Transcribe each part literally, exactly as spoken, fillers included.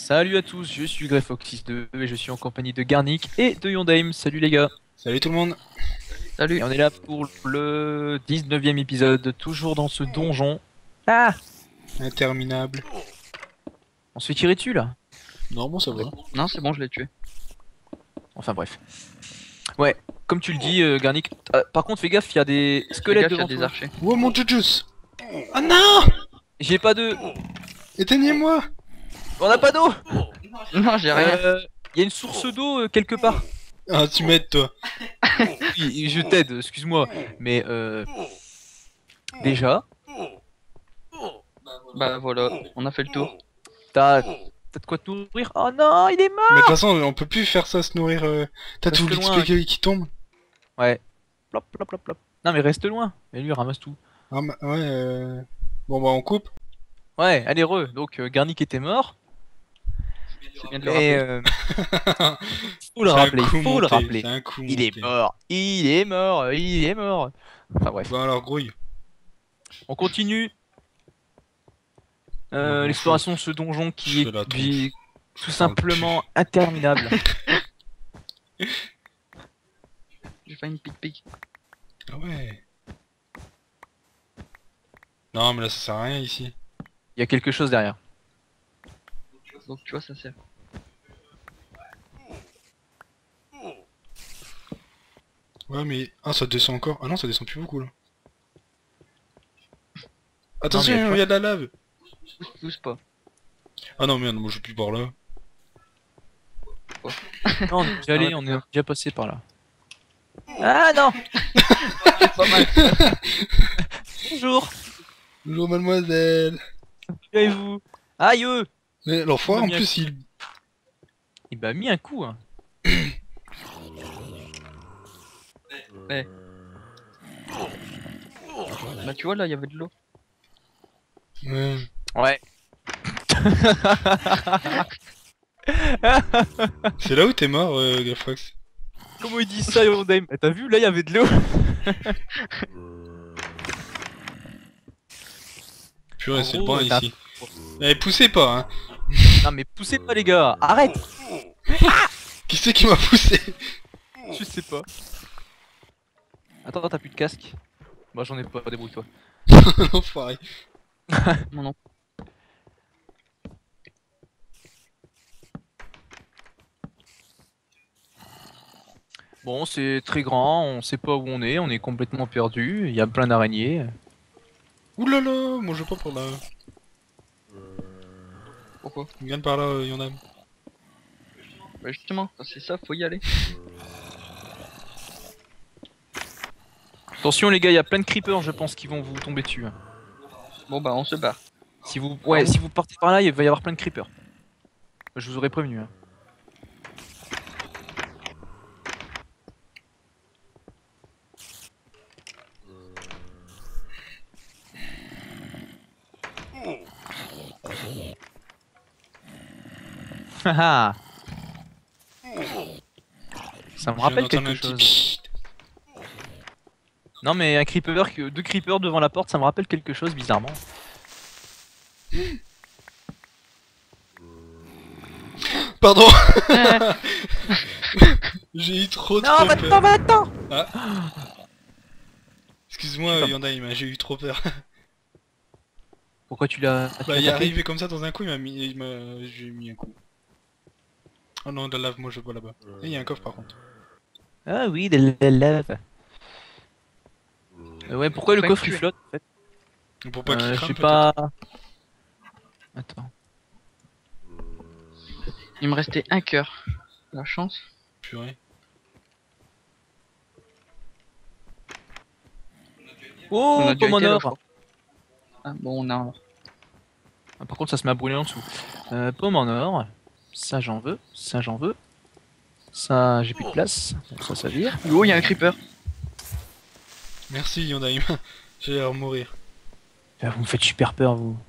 Salut à tous, je suis Greyfox deux et je suis en compagnie de Garnic et de Yondaim. Salut les gars. Salut tout le monde. Et on est là pour le dix-neuvième épisode, toujours dans ce donjon. Ah, Interminable. on se fait tirer dessus là. Non, bon, ça va. Non, c'est bon, je l'ai tué. Enfin bref. Ouais, comme tu le dis, euh, Garnic. Ah, par contre, fais gaffe, il y a des Fais squelettes gaffe, y a devant des toi. archers. Oh mon jujus. Ah non. J'ai pas de. Éteignez-moi. On a pas d'eau. Non, j'ai rien. Euh, Il y a une source d'eau euh, quelque part. Ah, tu m'aides toi. Oui, je t'aide, excuse-moi. Mais euh. Déjà, Bah voilà, on a fait le tour. t'as. T'as de quoi te nourrir? Oh non, il est mort. Mais de toute façon, on peut plus faire ça, se nourrir. Euh... T'as Reste tout loin, l'X P qui tombe. Ouais. Plop, plop, plop, plop. Non mais reste loin. Et lui ramasse tout. Ah, bah, ouais, euh... Bon, bah, on coupe. Ouais, allez re. Donc euh, Garnic était mort. C'est bien de le Et rappeler. euh, faut le C'est un rappeler, coup faut le monté, rappeler. c'est un coup Il est monté. mort, il est mort, il est mort. Enfin bref, Bon, alors, grouille. on continue. Non, Euh, bon, L'exploration de ce donjon je qui fais la est tronche. bi- tout Ça parle simplement interminable. J'ai fait une pic-pic. Ah ouais. Non, mais là, ça sert à rien ici. Il y a quelque chose derrière. Donc tu vois, ça sert. Ouais, mais... Ah, ça descend encore. Ah non, ça descend plus beaucoup, là. Attention, mais il y a de la lave. Pousse, pousse pas. Ah non, merde, moi, je suis plus par là. Non, on est déjà allé, on est déjà passé par là. Ah non. Pas mal. Bonjour. Bonjour, mademoiselle. Et vous? Aïe eux. Mais l'enfoiré, en Il m'a mis plus, il... Il m'a mis un coup. Hein. Eh. Bah tu vois, là, il y avait de l'eau. Ouais. Ouais. C'est là où t'es mort, euh, Greyfox? Comment il dit ça, Yondaim? Eh, t'as vu, là il y avait de l'eau. Purée, c'est le gros, bain t'as- ici. Eh, poussez pas, hein. Non mais poussez pas les gars, arrête. Qui c'est qui m'a poussé? Je sais pas. Attends, t'as plus de casque? Moi j'en ai pas, débrouille-toi. L'enfoiré. Non, non. Bon, c'est très grand, on sait pas où on est, on est complètement perdu, il y a plein d'araignées. Oulala, moi je veux pas par là. Pourquoi? Viens par là, euh, y'en a. Bah justement, c'est ça, faut y aller. Attention les gars, il y a plein de creepers je pense qui vont vous tomber dessus. hein. Bon bah on se barre. Si vous ouais, si vous partez par là, il va y avoir plein de creepers. Je vous aurais prévenu. Hein. Haha. Ça me Je rappelle viens d'entendre quelque un chose. petit pchit. Non mais un creeper, que- deux creepers devant la porte, ça me rappelle quelque chose bizarrement. Pardon. J'ai eu trop Non, trop va-t'en, peur. va-t'en. Excuse-moi, Putain. Yondaim, hein, j'ai eu trop peur. Pourquoi tu l'as tu Bah, l'as il est tapé arrivé comme ça dans un coup, il m'a mis. Il m'a... J'ai mis un coup. Oh non, de la lave, moi je vois là-bas. Et il y a un coffre par contre. Ah oui, de la lave. Euh, ouais, pourquoi le Pas coffre il tuer. flotte en fait Pour pas qu'il euh, Je crame, sais peut-être. pas. Attends. Il me restait un cœur. La chance. Purée. Oh, On a déjà pomme en été là, or. je crois. Ah bon, on a un. Ah, par contre, ça se m'a brûlé en dessous. Euh, pomme en or. Ça, j'en veux. Ça, j'en veux. Ça, j'ai plus de place. Donc ça, ça vire. Oh, il y a un creeper. Merci, Yondaim. J'ai l'air de mourir. Ah, vous me faites super peur, vous.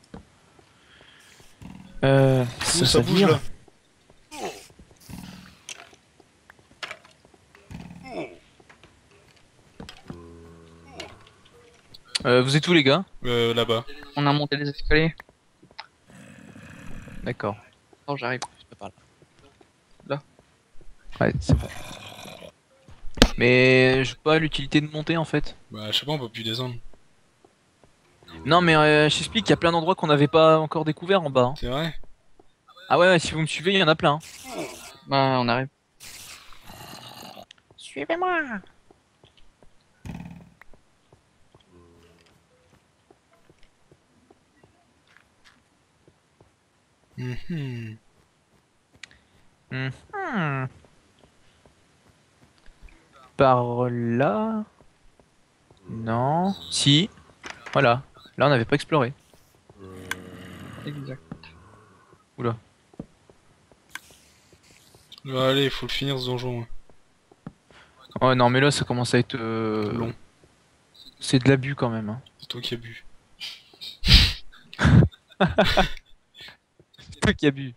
Euh, Ouh, ça, ça, ça bouge vire. là. Euh, vous êtes où, les gars? Euh, là-bas. On a monté les escaliers. D'accord. Non, j'arrive. C'est pas là. Là. Ouais, c'est vrai. Mais je sais pas l'utilité de monter en fait. Bah, je sais pas, on peut plus descendre. Non mais euh, je t'explique, il y a plein d'endroits qu'on n'avait pas encore découvert en bas. Hein. C'est vrai? Ah ouais, ouais, si vous me suivez, il y en a plein. Hein. Bah, on arrive. Suivez-moi. Mhm. Mhm. Par là. Non. Si. Voilà. Là, on n'avait pas exploré. Exact. Oula. Bon, allez, faut le finir ce donjon. hein. Ouais, non, mais là, ça commence à être euh, Long. C'est de l'abus quand même. Hein. C'est toi qui as bu. C'est toi qui as bu.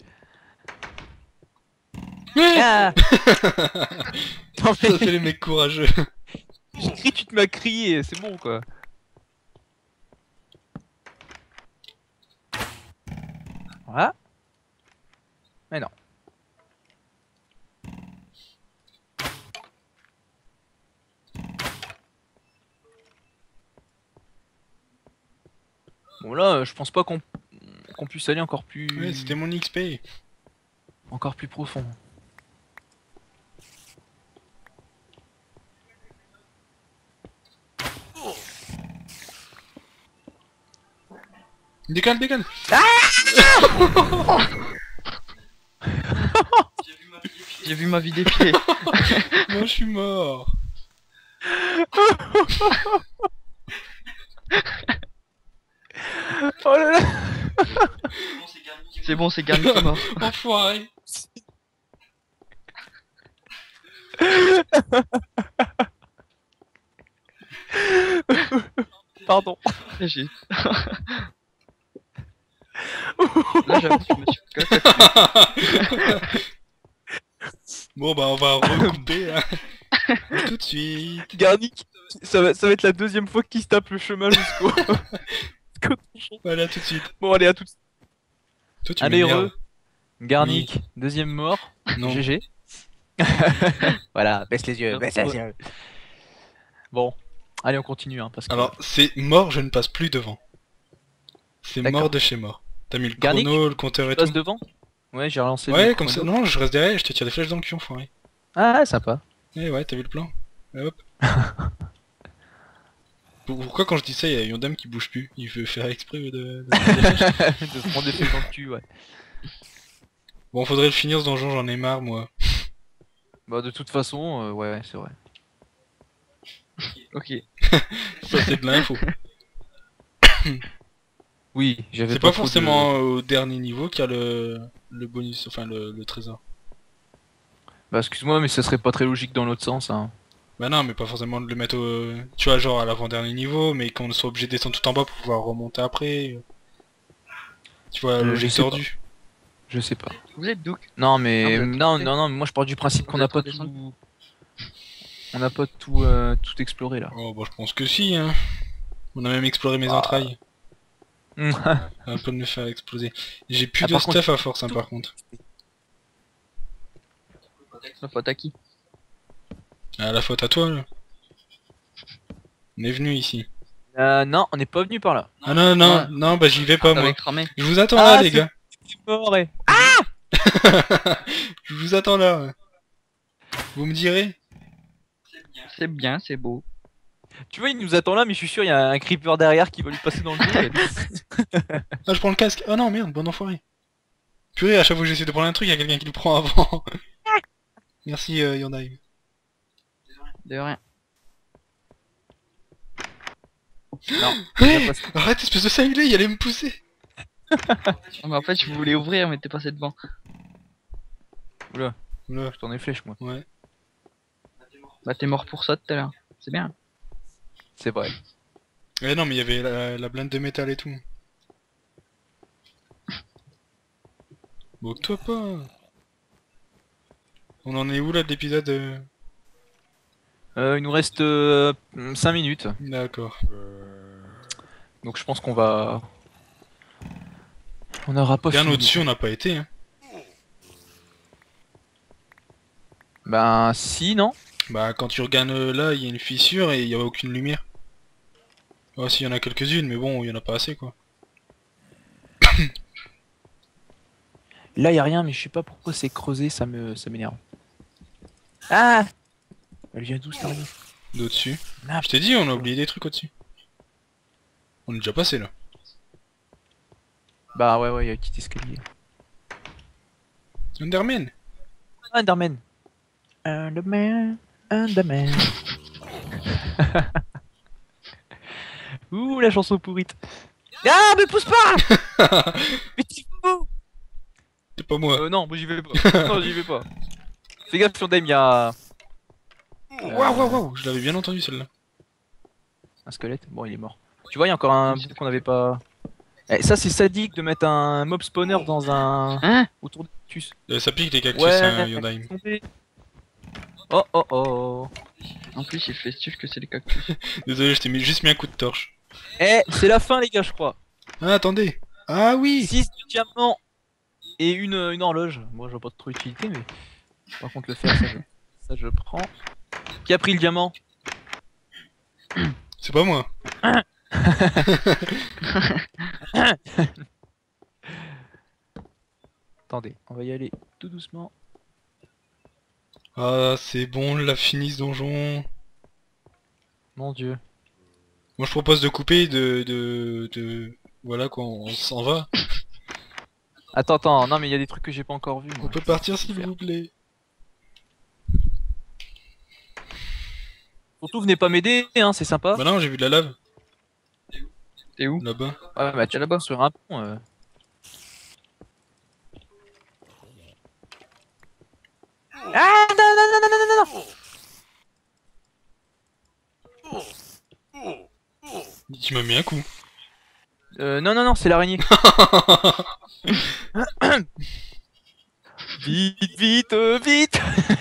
Ouais. Ah non, Ça mais fait les mecs courageux. j'ai crié, tu te m'as crié, c'est bon quoi. Voilà. Mais non. Bon là, je pense pas qu'on qu'on puisse aller encore plus Ouais, c'était mon X P. encore plus profond. Décale, décale. J'ai vu ma vie des pieds. Moi, je suis mort. Oh là là. C'est bon, c'est Garni qui est mort. Enfoiré. Pardon. J'ai... Là, j'avoue que je me suis cassé. Bon, bah, on va recouper. Hein. À tout de suite. Garnic, ça va, ça va être la deuxième fois qu'il se tape le chemin jusqu'au... jusqu'au donjon. Allez, à tout de suite. Bon allez à toutes. Toi, tu Allez m'énerves. heureux. Garnic, deuxième mort. Non. G G. Voilà, baisse les yeux, baisse les yeux. Bon, allez on continue hein, parce que... Alors, c'est mort, je ne passe plus devant. C'est D'accord. mort de chez mort. T'as mis le Garnic, chrono, le compteur et tu passes tout. devant. Ouais, j'ai relancé Ouais, le comme ça. chrono. Non, je reste derrière, je te tire des flèches dans le cul, enfoiré. Ah, sympa. Eh ouais, t'as vu le plan? Et hop. Pourquoi quand je dis ça, il y a Yondam qui bouge plus? Il veut faire exprès de... de... De se prendre des flèches dans le cul, ouais. Bon, faudrait le finir ce donjon, j'en ai marre, moi. Bah de toute façon, euh, ouais, c'est vrai. Ok. Ça, c'est de l'info. Oui, j'avais C'est pas, pas trop de- forcément au dernier niveau qu'il y a le, le bonus, enfin le, le trésor. Bah excuse-moi, mais ça serait pas très logique dans l'autre sens, hein. Bah non, mais pas forcément de le mettre au... Tu vois, genre à l'avant-dernier niveau, mais qu'on soit obligé de descendre tout en bas pour pouvoir remonter après. Tu vois, Euh, je logique sais pas. tordue. Je sais pas. Vous êtes Douk. Non mais Ah, vous êtes non, resté. non, non, mais moi je pars du principe qu'on Vous n'a êtes pas redescendu. tout... On n'a pas tout, euh, tout exploré là. Oh bah je pense que si, hein. On a même exploré mes Bah. entrailles. Ah, Un peu de me faire exploser. J'ai plus Ah, de par contre, stuff à force, hein, par contre. La faute à qui? Ah, la faute à toi, là. On est venu ici. euh, non, on n'est pas venu par là. Ah non, non, Ouais. non, bah j'y vais pas, moi. T'avais cramé. Je vous attends Ah, là, les c'est- gars. C'est mort, ouais. Je vous attends là. ouais. Vous me direz? C'est bien, c'est beau. Tu vois, il nous attend là, mais je suis sûr, il y a un creeper derrière qui va lui passer dans le dos. Ah, je prends le casque. Oh non, merde, bon enfoiré. Purée, à chaque fois que j'essaie de prendre un truc, il y a quelqu'un qui le prend avant. Merci, euh, Yondai. De rien. Non. Hey, arrête, espèce de cinglé, il allait me pousser. Ah, mais en fait, je voulais ouvrir, mais t'es passé devant. Oula, Oula, je t'en ai flèche, moi. ouais. Bah, t'es mort pour ça tout à l'heure. C'est bien. C'est vrai. Ouais, non, mais il y avait la, la blinde de métal et tout. Moque-toi pas. On en est où là de l'épisode euh Euh, il nous reste euh, cinq minutes. D'accord. Donc je pense qu'on va... On n'aura pas Bien fini. au-dessus, on n'a pas été. Hein. Ben si, non? Bah quand tu regardes euh, là, il y a une fissure et il y a aucune lumière. Oh si, il y en a quelques-unes, mais bon, il y en a pas assez quoi. Là y a rien, mais je sais pas pourquoi c'est creusé, ça me ça m'énerve. Ah! Elle vient d'où cette araignée? D'au-dessus. Ah, Je t'ai dit, on a oublié des trucs au-dessus. On est déjà passé là. Bah ouais, ouais, il y a un petit escalier. Enderman. Underman. Underman. Underman. Ouh, la chanson pourrite. Ah, mais pousse pas! Mais t'es fou! C'est pas moi. Euh, non, moi j'y vais pas. Non, j'y vais pas. Fais gaffe sur Dame, y'a Waouh waouh waouh, je l'avais bien entendu celle-là. un squelette. Bon, il est mort. Tu vois, il y a encore un bout qu'on avait pas. Eh, ça, c'est sadique de mettre un mob spawner dans un. Hein? Autour des cactus. Euh, ça pique les cactus, Ouais, hein, Yondaim. tombé. Oh oh oh. En plus, il fait stuf que c'est les cactus. Désolé, je t'ai mis, juste mis un coup de torche. Eh, c'est la fin, les gars, je crois. Ah, attendez. Ah oui. six diamants et une, une horloge. Moi, je vois pas trop d'utilité, mais. Par contre, le fer, ça je... ça, je prends. Qui a pris le diamant? C'est pas moi. Attendez, on va y aller tout doucement. Ah, c'est bon, on l'a fini ce donjon. Mon dieu. Moi je propose de couper, de... de... de... Voilà quoi, on s'en va. Attends, attends, non mais il y a des trucs que j'ai pas encore vus. On moi. peut partir s'il vous plaît. Surtout, venez pas m'aider, hein, c'est sympa. Bah non, j'ai vu de la lave, T'es où? là-bas. Ouais, bah tu là-bas sur un pont. Euh... Ah non, non, non, non, non, non, non. Tu m'as mis un coup. Euh, non, non, non, c'est l'araignée. Vite, vite, euh, vite.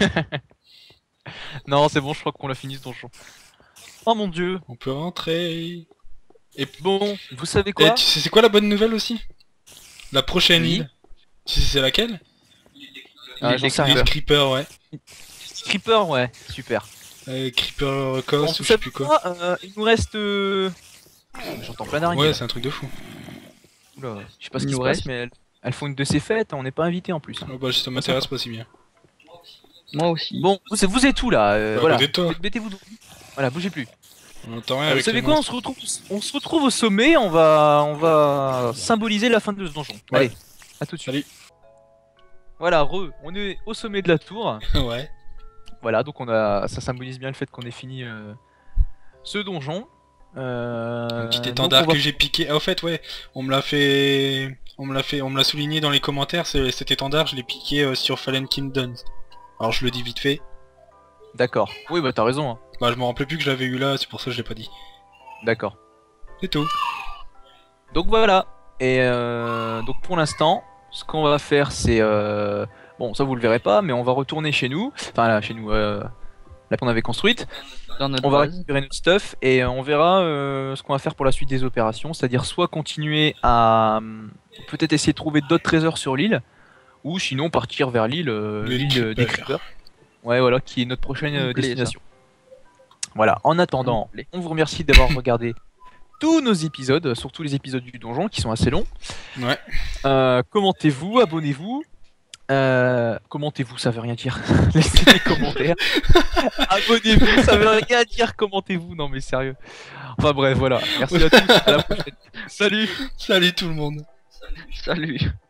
Non, c'est bon, je crois qu'on l'a fini ce donjon. Oh mon dieu. On peut rentrer. Et Bon, vous savez Et quoi? tu sais c'est quoi la bonne nouvelle aussi? La prochaine Oui. île. Tu sais c'est laquelle? Ah, Les- j'en sais les rien. L'île Creeper, ouais. Creeper, ouais, super. Euh, Creeper Bon, Coast vous ou je sais savez plus quoi. quoi, euh, il nous reste... euh, J'entends plein d'araignées. Ouais, là. c'est un truc de fou. Oula, je sais pas ce Il qui se nous passe, reste. mais elles, elles font une de ces fêtes, on n'est pas invités en plus. hein. Oh bah ça m'intéresse pas si bien. Moi aussi. Bon, vous, c'est- vous êtes où là euh, Bah, à Voilà, côté de toi. mettez-vous... Voilà, bougez plus. On entend rien Euh, vous avec savez les quoi, on monstres. se, retrouve, on se retrouve au sommet, on va, on va symboliser la fin de ce donjon. Ouais. Allez, à tout de suite. Salut. Voilà, re, on est au sommet de la tour. Ouais. Voilà, donc on a, ça symbolise bien le fait qu'on ait fini euh, ce donjon. Euh, Un petit donc étendard on va- que j'ai piqué. Ah, au fait, ouais, on me l'a fait, on me l'a fait, on me l'a souligné dans les commentaires. c'est- Cet étendard, je l'ai piqué euh, sur Fallen Kingdoms. Alors je le dis vite fait. D'accord. Oui, bah t'as raison. hein. Bah je me rappelais plus que je l'avais eu là, c'est pour ça que je l'ai pas dit. D'accord. C'est tout. Donc voilà. Et euh, donc pour l'instant, ce qu'on va faire, c'est euh, bon, ça vous le verrez pas, mais on va retourner chez nous. Enfin là, chez nous, euh, là qu'on avait construite. Dans notre On va base. récupérer notre stuff et euh, on verra euh, ce qu'on va faire pour la suite des opérations, c'est-à-dire soit continuer à euh, peut-être essayer de trouver d'autres trésors sur l'île, ou sinon partir vers l'île, euh, L'île l'île euh, des Creeper. Creepers. Ouais, voilà, qui est notre prochaine euh, Me plaît, ça. destination. Voilà. En attendant, Me plaît. on vous remercie d'avoir regardé tous nos épisodes, surtout les épisodes du donjon qui sont assez longs. Ouais. Euh, commentez-vous, abonnez-vous. Euh, commentez-vous, ça veut rien dire. Laissez des commentaires. Abonnez-vous, ça veut rien dire. Commentez-vous, non mais sérieux. Enfin bref, voilà. Merci à tous. À la prochaine. Salut. Salut tout le monde. Salut.